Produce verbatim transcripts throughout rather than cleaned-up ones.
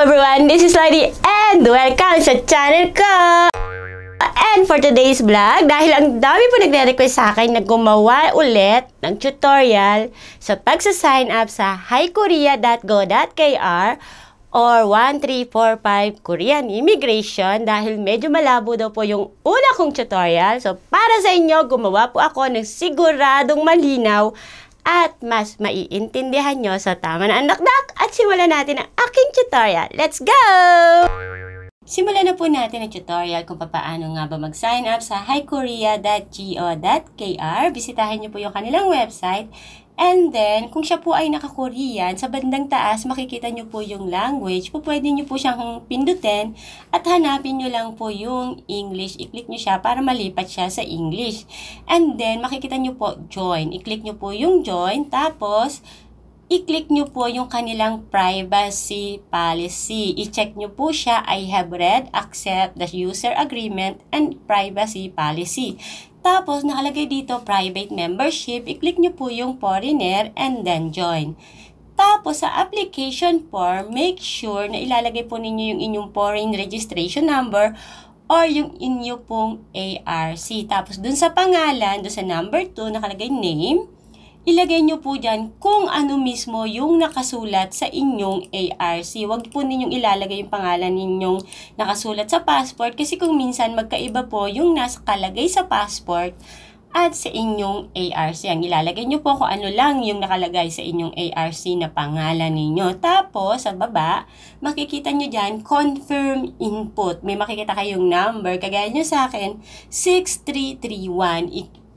everyone! This is Lady and welcome sa channel ko! And for today's vlog, dahil ang dami po nagre-request sa akin na gumawa ulit ng tutorial sa pagsa-sign up sa hi korea dot go dot k r or one three four five Korean Immigration dahil medyo malabo daw po yung una kong tutorial. So, para sa inyo, gumawa po ako ng siguradong malinaw at mas maiintindihan nyo sa tama na anakdak at simulan natin ang aking tutorial. Let's go! Simulan na po natin ang tutorial kung paano nga ba mag-sign up sa hi korea dot go dot k r. Bisitahin nyo po yung kanilang website. And then, kung siya po ay naka-Korean, sa bandang taas, makikita nyo po yung language. Po, pwede nyo po siyang pindutin at hanapin nyo lang po yung English. I-click nyo siya para malipat siya sa English. And then, makikita nyo po join. I-click nyo po yung join. Tapos, i-click nyo po yung kanilang privacy policy. I-check nyo po siya. I have read, accept the user agreement, and privacy policy. Tapos, nakalagay dito, private membership. I-click nyo po yung foreigner and then join. Tapos, sa application form, make sure na ilalagay po ninyo yung inyong foreign registration number or yung inyo pong A R C. Tapos, dun sa pangalan, dun sa number two, nakalagay name. Ilagay nyo po dyan kung ano mismo yung nakasulat sa inyong A R C. Huwag po ninyong ilalagay yung pangalan ninyong nakasulat sa passport kasi kung minsan magkaiba po yung nasa kalagay sa passport at sa inyong A R C. Ang ilalagay nyo po kung ano lang yung nakalagay sa inyong A R C na pangalan ninyo. Tapos, sa baba, makikita nyo dyan, confirm input. May makikita kayong number. Kagaya nyo sa akin, six three three one.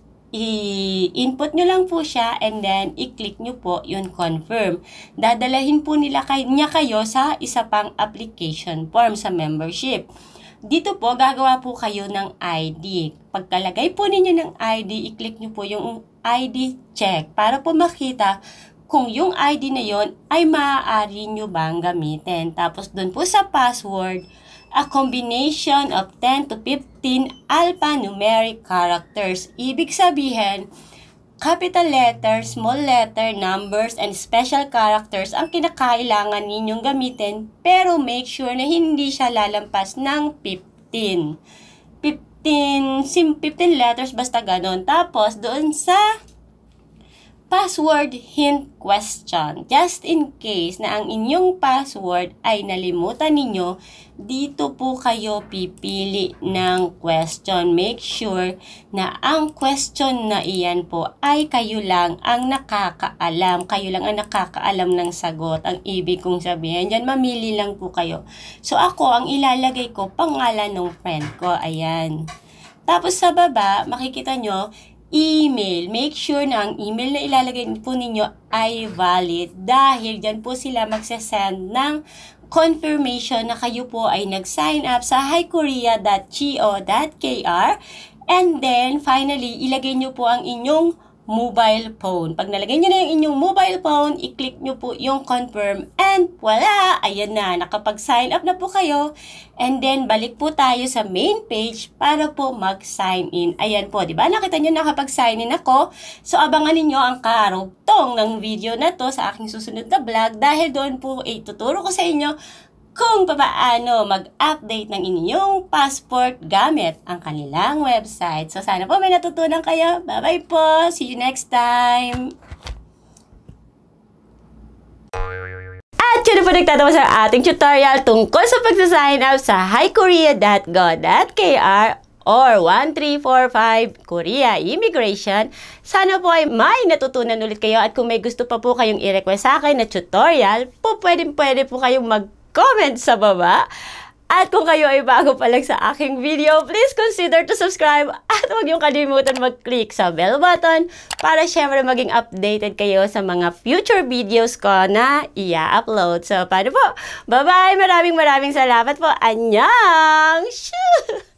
I-input nyo lang po siya and then i-click nyo po yung confirm. Dadalahin po nila kay, niya kayo sa isa pang application form sa membership. Dito po, gagawa po kayo ng I D. Pagkalagay po ninyo ng I D, i-click nyo po yung I D check para po makita kung yung I D na yon ay maaari nyo bang gamitin. Tapos dun po sa password, a combination of ten to fifteen alphanumeric characters. Ibig sabihin, capital letter, small letter, numbers, and special characters ang kinakailangan ninyong gamitin. Pero make sure na hindi siya lalampas ng fifteen. fifteen, fifteen letters, basta ganon. Tapos, doon sa password hint question. Just in case na ang inyong password ay nalimutan ninyo, dito po kayo pipili ng question. Make sure na ang question na iyan po ay kayo lang ang nakakaalam. Kayo lang ang nakakaalam ng sagot. Ang ibig kong sabihin, dyan mamili lang po kayo. So ako, ang ilalagay ko, pangalan ng friend ko. Ayan. Tapos sa baba, makikita nyo, email. Make sure na ang email na ilalagay po ninyo ay valid dahil dyan po sila magsasend ng confirmation na kayo po ay nag-sign up sa hi korea dot go dot k r and then finally, ilagay nyo po ang inyong mobile phone. Pag nalagay nyo na yung inyong mobile phone, i-click nyo po yung confirm and voila! Ayan na, nakapag-sign up na po kayo. And then, balik po tayo sa main page para po mag-sign in. Ayan po, di ba? Nakita nyo nakapag-sign in ako. So, abangan ninyo ang karugtong ng video na to sa aking susunod na vlog dahil doon po ituturo ko sa inyo kung paano mag-update ng inyong passport gamit ang kanilang website. So, sana po may natutunan kayo. Bye-bye po! See you next time! At yun na po nagtatapos ang ating tutorial tungkol sa pagsasign up sa hi korea dot go dot k r or one three four five Korea Immigration. Sana po ay may natutunan ulit kayo at kung may gusto pa po kayong i-request sa akin na tutorial, po pwede, pwede po kayong mag comment sa baba. At kung kayo ay bago pa lang sa aking video, please consider to subscribe at huwag niyong kalimutan mag-click sa bell button para syempre maging updated kayo sa mga future videos ko na i-upload. So, paano po? Bye-bye! Maraming maraming salamat po. Annyeong! Shoo!